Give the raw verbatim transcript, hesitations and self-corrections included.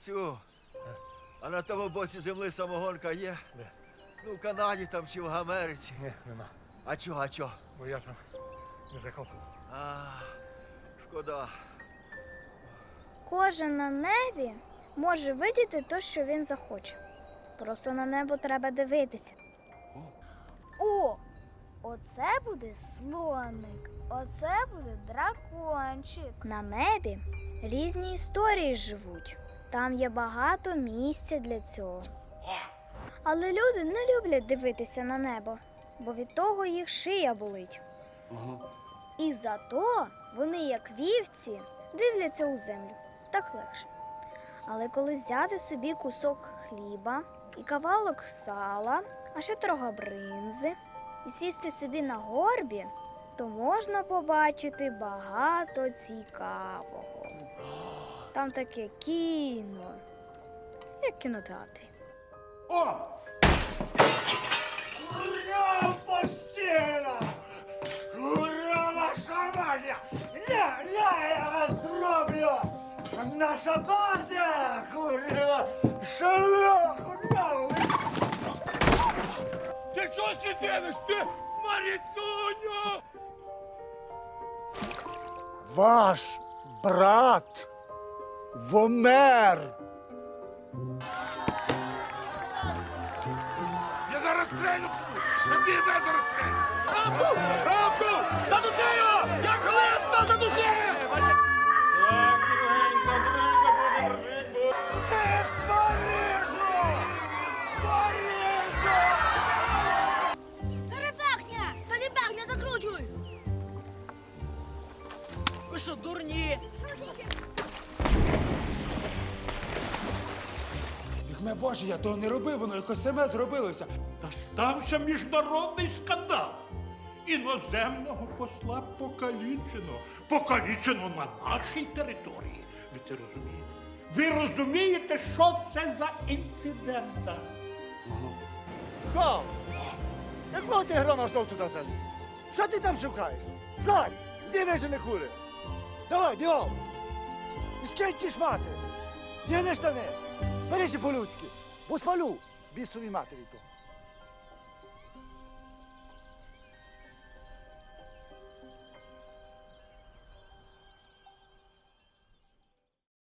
цю. А на тому боці земли самогонка є? Де? Ну, в Канаді там чи в Америці. Ні, нема. А чого, а чого? Бо я там не закопав. А, шкода. Кожен на небі може видіти те, що він захоче. Просто на небо треба дивитися. О, оце буде слоник, оце буде дракончик. На небі різні історії живуть. Там є багато місця для цього. Але люди не люблять дивитися на небо, бо від того їх шия болить. І зато вони, як вівці, дивляться у землю. Так легше. Але коли взяти собі кусок хліба і кавалок сала, а ще трохи бринзи, і сісти собі на горбі, то можна побачити багато цікавого. Там таке кіно, як в кінотеатрі. О! Ура, постіла! Ура, ваша магія! Ля, ля, я вас зроблю! Наша банда! Ура! Шалах! Ура! Ти що сидиш, ти, Маріцуню? Ваш брат вмер! Я зараз стрелю! Я тебе зараз стрелю! Рамку! Рамку! Задуси його! Я хлиста задуси! Так, тихенько, тихенько, будемо жити. Це Парижу! Парижу! Теребахня! Теребахня, закручуй! Ви що, дурні? Вікме Боже, я того не робив, воно якось саме зробилося. Та стався міжнародний скандал. Іноземного посла покалічено. Покалічено на нашій території. Ви це розумієте? Ви розумієте, що це за інцидент? Гав! Якого ти грома знов туди заліз? Що ти там шукаєш? Злазь! Йди вижени кури! Давай, бігом! І скинь ті шмати! Дігни штани! Берися по-людськи, бо спалю бісовій матері то.